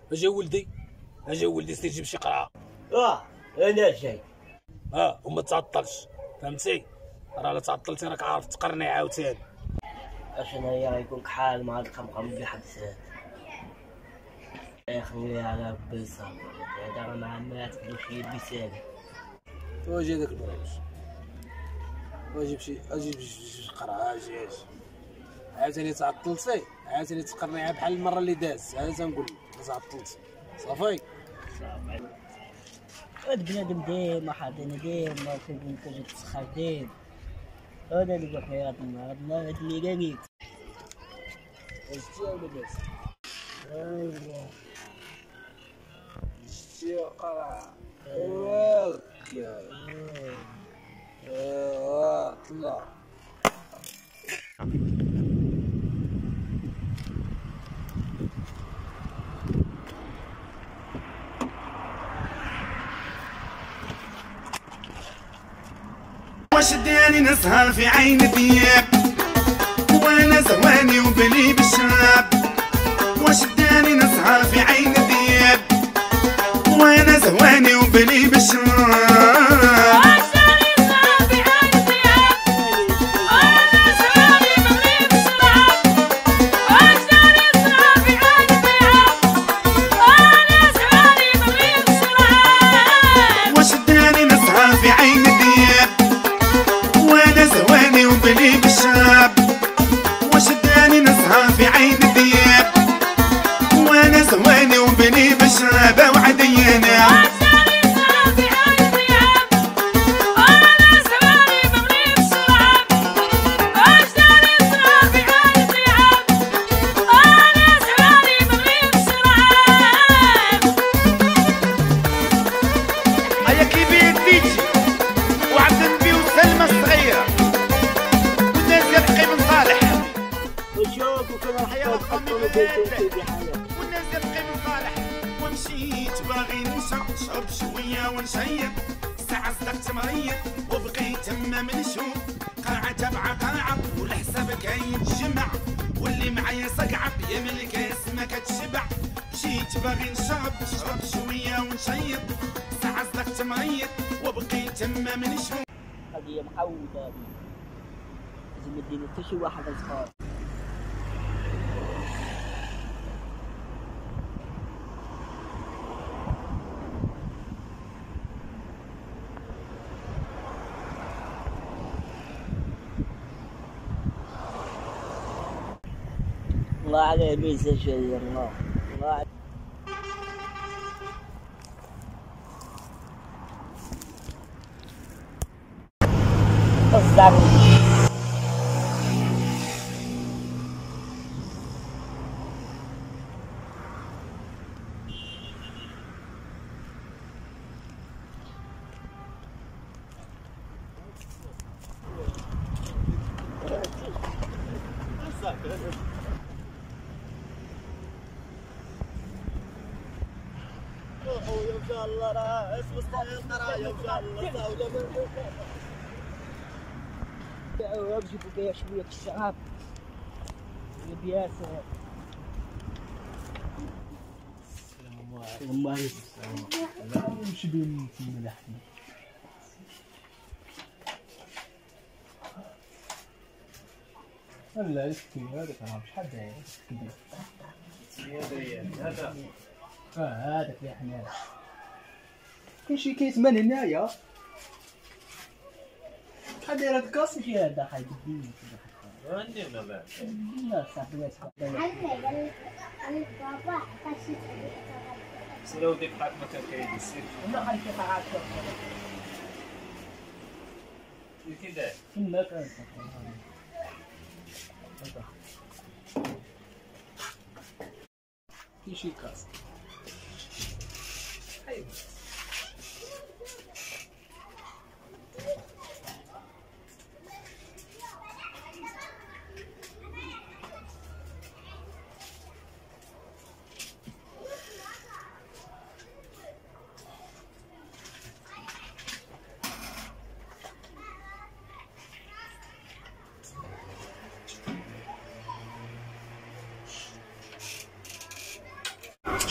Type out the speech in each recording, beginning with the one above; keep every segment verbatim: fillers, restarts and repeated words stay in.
اجي ولدي اجي ولدي سير جيب شي قرعه. اه انا جاي. اه وما تعطلش فهمتي، راه الا تعطلتي راك عارف تقرني عاوتاني. اشنو هي غيكون كحال مع القمقم بحد ذات يا خويا على بيصه هذا راه مع مات بشي بيسالي. واجي هذاك البراوش واجي بشي اجي بشي قرعه اجي اجي عاوتاني تعطلتي عاوتاني تقرنيها بحال المره اللي دازت. انا تنقول لك تعطلتي صافي صافي. هاد بنادم ديما حاضينا ديما كيقول كتجي تسخر ديما. هذا اللي بغيت هاد النهار هاد النهار هاد اللي قاليت شتي ولا باس. ايوا شتي قرعه ايوا ايوا طلع. واش داني نسهر في عين ثياب وانا زواني وبلي بالشاب. واش داني نسهر في عين ثياب وانا زواني وبلي بالشاب. والناس يبقي من صالح. ومشيت باغي نشرب شويه ونشيط ساعه صدقت مريض وبقيت تما منشوف قرعه تبع قرعه والحساب كيتجمع واللي معايا صقعب يا من الكاس ما كتشبع. مشيت باغي نشرب نشرب شويه ونشيط ساعه صدقت مريض وبقيت تما منشوف. قضيه معوده هذه لازم يدينا حتى شي واحد صغار. الله عليه ميزة شيء الله الله عليه. الزعم يا شاء الله راه اسم السيطرة يا شاء الله جيبوا لي شوية الشراب البياس. السلام عليكم. نمشي بين تما لحمي. لا يسكي هذاك راه شحال داير كبير هذا اه هذاك يا حنان. كاين شي كيتمان هنايا شحال داير هاد الكاس شي هذا حيد الدين عندي ولا لا؟ لا صافي واسع بابا كاشي سيرو ديك فاطمه كاين السير لا خلي شي قاعات كده كنا كان في شي كاس ايوه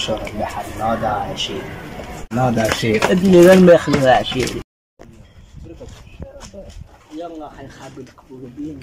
شرب البحر ناضى عشير ناضى عشير ادني غير ما يخلوها عشيري. يلا حنخبي لك بوبين.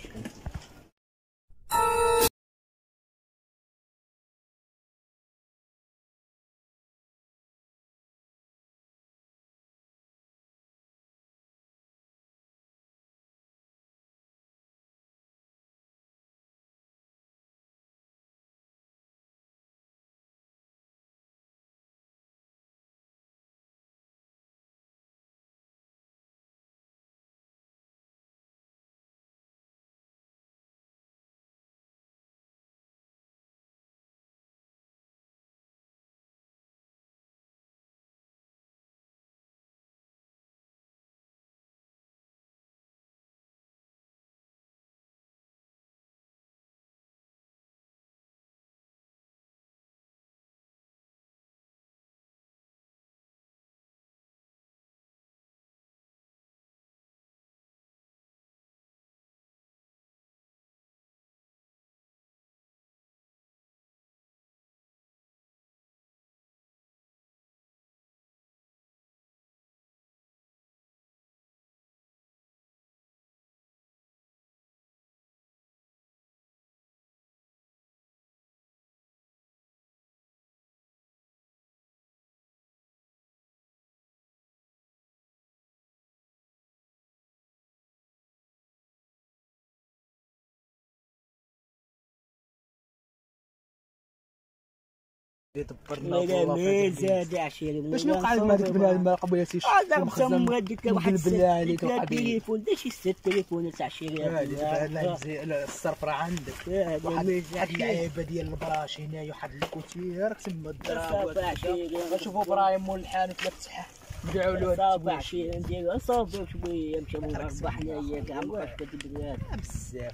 دبرنا والله زاد عشيري. شنو قاعد مع ديك بنادم قبيلتي هذا قسم غاديك واحد بالله عليك التليفون داش ست تليفون تاع عشيري. هذا الصرف راه عندك واحد اللعيبه ديال البراش هنايا واحد الكوتير تما الضرب غنشوفوا ابراهيم مول الحانوت لا فتح ندعوا له صافي عشيري نديرو صافي شويه مشى مربح حنايا كاع مابقاش كتبدل بزاف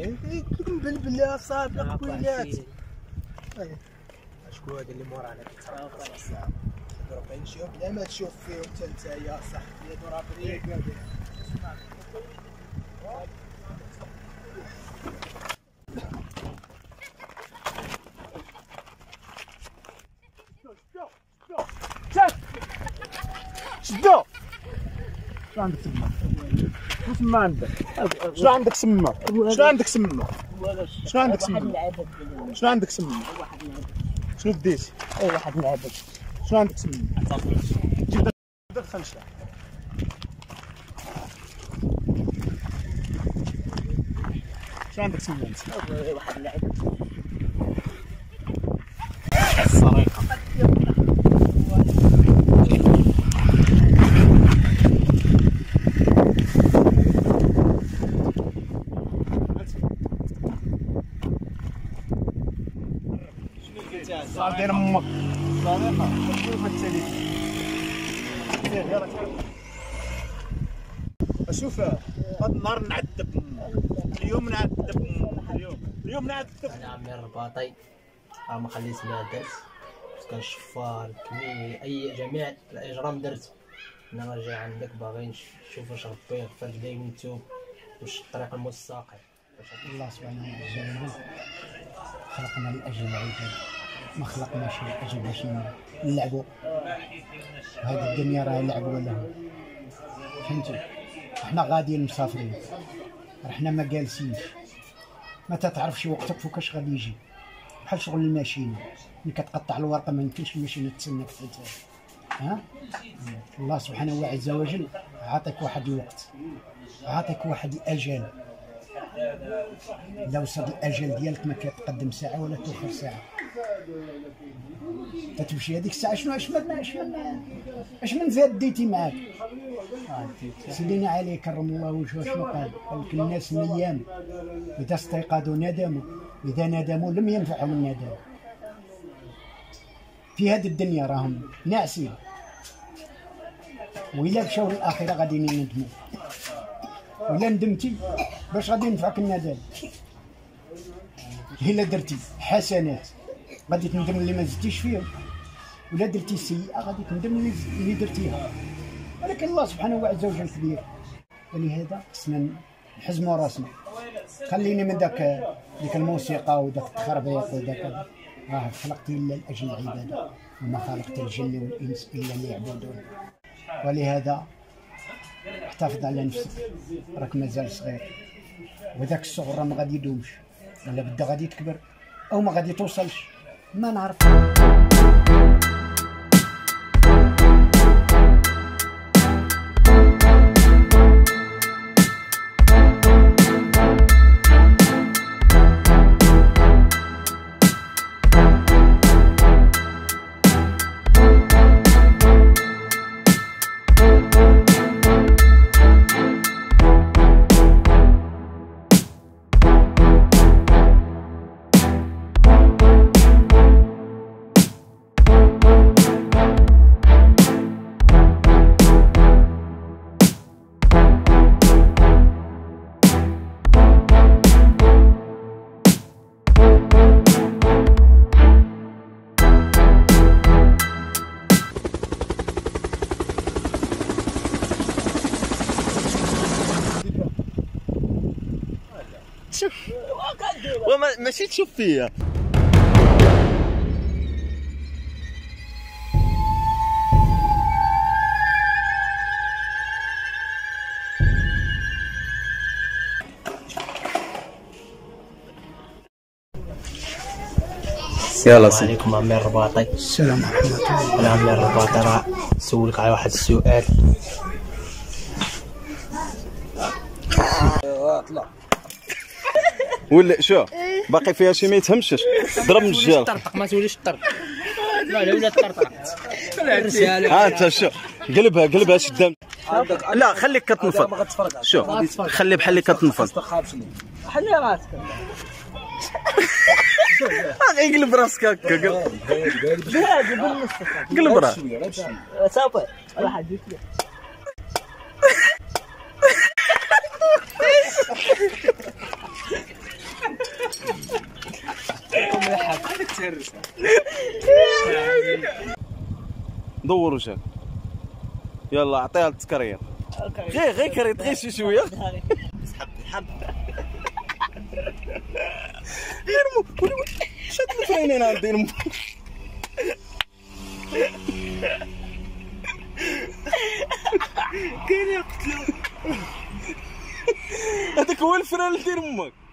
لكم بالله صافي قبيلات. شكون هذا اللي مورانا كيترافع الساعه ضرب نشوف بلا ما تشوف فيهم حتى نتايا صاحبي ضرب ريك شدو شنو عندك تما؟ شنو تما عندك؟ شنو عندك تما؟ شنو عندك تما؟ شنو عندك تما؟ شنو عندك تما؟ شنو ديتي؟ اي واحد نعبد. شنو عندك تما؟ جيب داك خمسة. شنو عندك تما انت؟ واحد نعبد. السريقة. صار دير امك صديقه شوف التليفون شوف هذا النهار نعذب اليوم نعذب اليوم اليوم نعذب. انا عمي الرباطي راه ما خليت لها درت كان الشفار كمية اي جميع الاجرام درت. انا جاي عندك باغي نشوف واش ربي يغفر لي من توب واش الطريق المستقيم. الله سبحانه وتعالى خلقنا لاجل العباد ما خلقناش لاجل باش نلعبوا. هذه الدنيا راه لعب ولا هو فهمتوا. احنا غاديين مسافرين رحنا ما جالسينش ما تعرفش وقتك فوقاش غادي يجي. بحال شغل الماشينه ملي كتقطع الورقه ما يمكنش الماشينه تسناك حتى ها. الله سبحانه عز وجل عاطيك واحد الوقت عاطيك واحد الاجل. اذا وصل الاجل ديالك ما كتقدم ساعه ولا تاخر ساعه. تتمشي هذيك الساعه شنو اش من اش من اش من زاد ديتي معاك. سيدنا علي كرم الله وجهه شنو قال؟ قال لك الناس نيام اذا استيقظوا ندموا اذا ندموا لم ينفعهم الندم. في هذه الدنيا راهم ناعسين وإلا مشاو للآخرة غادي يندموا. وإلا ندمتي باش غادي ينفعك الندم. إلا درتي حسنات غادي تندم اللي ما زدتيش فيهم، ولا درتي سيئة غادي تندم اللي درتيها. ولكن الله سبحانه عز وجل كبير، ولهذا خصنا نحزموا راسنا. خليني من داك ديك الموسيقى وداك التخربيق وداك آه خلقت إلا لأجل العبادة وما خلقت الجن والإنس إلا ليعبدون. ولهذا احتفظ على نفسك، راك مازال صغير، وذاك الصغر ما غادي يدومش، ولا بدا غادي تكبر أو ما غادي توصلش، ما نعرف. شوف وما ماشي تشوف فيا. يلا السلام عليكم عمي الرباطي. السلام ورحمة الله. انا عمي الرباطي راه نسولك على واحد السؤال. طلع ولا شو باقي فيها شي ما يتهمشش، ضرب من الجهه. طرطق ما توليش تطرطق. لا لا ولا تطرطق. ها انت شو قلبها قلبها شدام. لا خليك كتنفض. شو خلي بحال اللي كتنفض. حلي راسك. غيقلب راسك هكا. هادي بالنص. قلب راسك صافي راح اديك له. دور وجهك. يلا عطيها التكرير. غير غير كريت غير شي شويه. غير مو شاد الفاينين عندي مو. كاين يقتلو. هذاك هو الفران اللي دير امك.